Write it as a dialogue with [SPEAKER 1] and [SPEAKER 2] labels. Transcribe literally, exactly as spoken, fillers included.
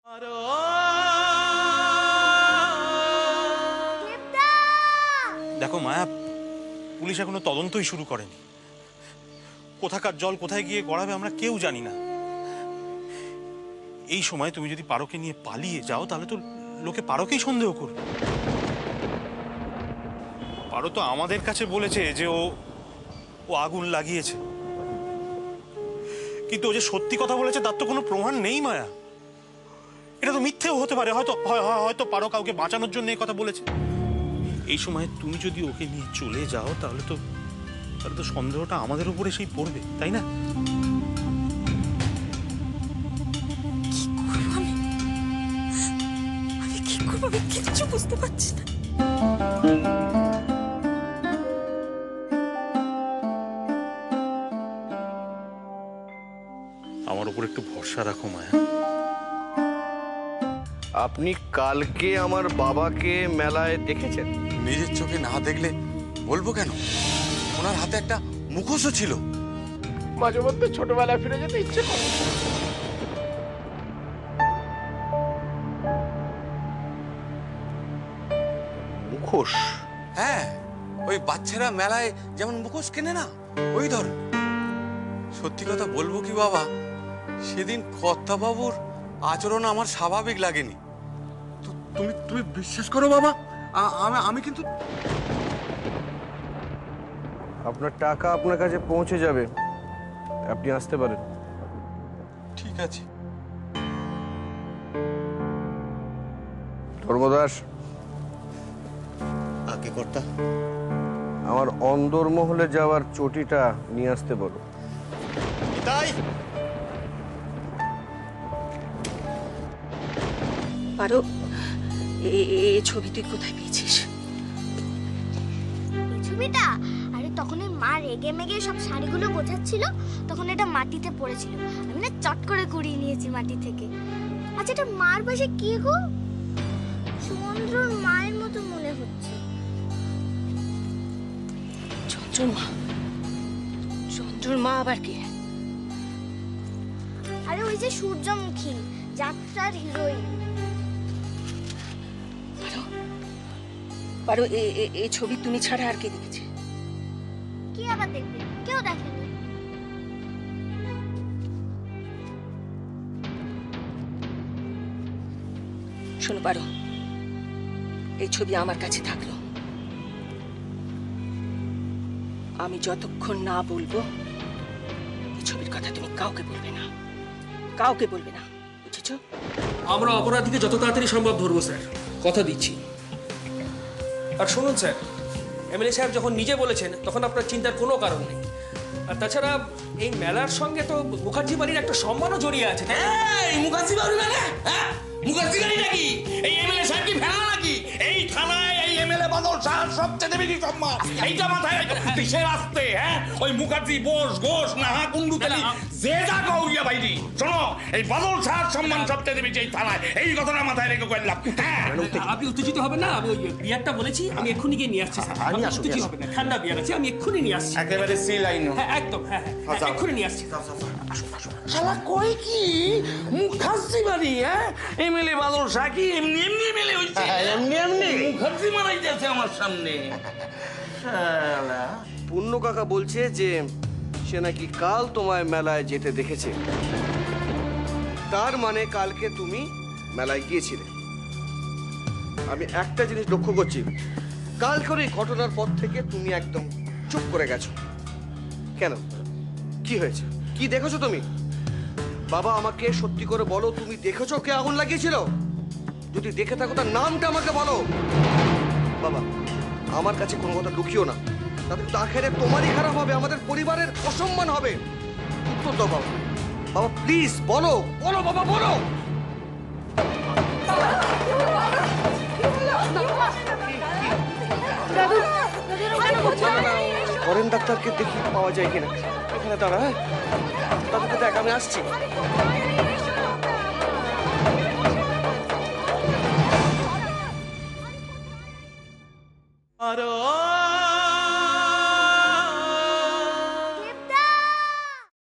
[SPEAKER 1] দেখো মায়া, পুলিশ এখনো তদন্তই শুরু করেনি। কোথাকার জল কোথায় গিয়ে গড়াবে আমরা কেউ জানি না। এই সময় তুমি যদি পারোকে নিয়ে পালিয়ে যাও তাহলে তো লোকে পারোকেই সন্দেহ করবে। পারো তো আমাদের কাছে বলেছে যে ও ও আগুন লাগিয়েছে, কিন্তু ও যে সত্যি কথা বলেছে তার তো কোনো প্রমাণ নেই মায়া। এটা তো মিথ্যেও হতে পারে, হয়তো হয়তো পারো কাউকে বাঁচানোর জন্য এই কথা বলেছে। এই সময় তুমি যদি ওকে নিয়ে চলে যাও তাহলে তো তাহলে তো সন্দেহটা আমাদের উপরে সেই পড়বে, তাই না?
[SPEAKER 2] কিচ্ছু বুঝতে পারছি না।
[SPEAKER 1] আমার উপর একটু ভরসা রাখো মায়া।
[SPEAKER 3] আপনি কালকে আমার বাবাকে মেলায় দেখেছেন?
[SPEAKER 4] নিজের চোখে না দেখলে বলবো কেন? ওনার হাতে একটা মুখোশও ছিল।
[SPEAKER 3] মাঝে মধ্যে ছোটবেলায় ফিরে যেতে ইচ্ছে করে। মুখোশ?
[SPEAKER 4] হ্যাঁ, ওই বাচ্চারা মেলায় যেমন মুখোশ কেনে না, ওই ধর। সত্যি কথা বলবো কি বাবা, সেদিন কর্তাবাবুর আচরণ আমার স্বাভাবিক লাগেনি। তুমি তুমি বিশ্বাস করো বাবা, আমি আমি কিন্তু
[SPEAKER 3] আপনার টাকা আপনার কাছে পৌঁছে যাবে, আপনি আসতে পারেন।
[SPEAKER 4] ঠিক আছে।
[SPEAKER 3] ধর্মদাস,
[SPEAKER 5] আগে কর্তা।
[SPEAKER 3] আমার অন্দরমহলে যাওয়ার চটিটা নিয়ে আসতে বলো।
[SPEAKER 5] তাই
[SPEAKER 2] পারো, এই ছবি তুই কোথায় পেয়েছিস?
[SPEAKER 6] এই ছবিটা? আরে তখন ওই মা রেগে মেগে সব শাড়িগুলো গোছাচ্ছিল, তখন এটা মাটিতে পড়েছিল। আমি না চট করে কুড়িয়ে নিয়েছি মাটি থেকে। আচ্ছা, এটা মার পাশে কি গো? চন্দ্রর মায়ের মতো মনে হচ্ছে।
[SPEAKER 2] চন্দ্রর মা? চন্দ্রর মা আবার কে?
[SPEAKER 6] আরে ওই যে সূর্যমুখী, যাত্রার হিরোইন।
[SPEAKER 2] পারো, পারো, এই ছবি তুমি ছাড়া আর কে দেখেছে?
[SPEAKER 6] কি আবার দেখবে? কেউ দেখেনি।
[SPEAKER 2] শোনো পারো, এই ছবি আমার কাছে থাকলো, আমি যতক্ষণ না বলবো এই ছবির কথা তুমি কাউকে বলবে না, কাউকে বলবে না, বুঝেছো?
[SPEAKER 7] আমরা অপরাধীকে যত তাড়াতাড়ি সম্ভব ধরবো স্যার, কথা দিচ্ছি। আর শুনুন স্যার, এমএলএ সাহেব যখন নিজে বলেছেন তখন আপনার চিন্তার কোনো কারণ নেই। আর তাছাড়া এই মেলার সঙ্গে তো মুখার্জি বাড়ির একটা সম্মানও জড়িয়ে আছে।
[SPEAKER 8] এই মুখার্জি বাড়ি মানে? হ্যাঁ, মুখার্জি বাড়ি নাকি? এই এমএলএ সাহেব কি ফেলা নাকি? এই থানায় এই এমএলএ বাদল শাহ সবচেয়ে বেশি সম্মান। এইটা মাথায় কিসের আসতে? হ্যাঁ, ওই মুখার্জি বোস ঘোষ নাহা কুন্ডু তেলি যে যা কইয়া বাইরি, শোনো, এই বাদল শাহ সম্মান সবচেয়ে বেশি এই থানায়। এই কথাটা মাথায় রেখে কইলাম। হ্যাঁ,
[SPEAKER 7] আপনি উত্তেজিত হবেন না, আমি ওই বিয়ারটা বলেছি, আমি এক্ষুনি গিয়ে নিয়ে আসছি স্যার। আপনি উত্তেজিত হবেন না, ঠান্ডা বিয়ার আছে, আমি এক্ষুনি নিয়ে আসছি।
[SPEAKER 5] একেবারে সি লাইন।
[SPEAKER 7] হ্যাঁ একদম, হ্যাঁ হ্যাঁ, এক্ষুনি নিয়ে আসছি।
[SPEAKER 8] শালা কই কি মুখার্জি বাড়ি? হ্যাঁ, এমএলএ বাদল শাহ কি এমনি এমনি এমএলএ হইছে? এমনি এমনি মুখার্জি মারাইতেছে আমার সামনে। শালা
[SPEAKER 3] পূর্ণ কাকা বলছে যে সে নাকি কাল তোমায় মেলায় যেতে দেখেছে। তার মানে কালকে তুমি মেলায় গিয়েছিলে। আমি একটা জিনিস লক্ষ্য করছি, কালকের এই ঘটনার পর থেকে তুমি একদম চুপ করে গেছো কেন? কি হয়েছে? কি দেখেছো তুমি? বাবা, আমাকে সত্যি করে বলো, তুমি দেখেছো কে আগুন লাগিয়েছিল? যদি দেখে থাকো তার নামটা আমাকে বলো। বাবা, আমার কাছে কোনো কথা লুকিও না, তাতে কিন্তু আখেরে তোমারই খারাপ হবে, আমাদের পরিবারের অসম্মান হবে। উত্তর দাও বাবা। বাবা প্লিজ বলো, বলো বাবা, বলো। ফরেন ডাক্তারকে দেখি পাওয়া যায় কিনা। এখানে দাঁড়া, হ্যাঁ, তাদেরকে দেখ, আমি আসছি।
[SPEAKER 1] আরো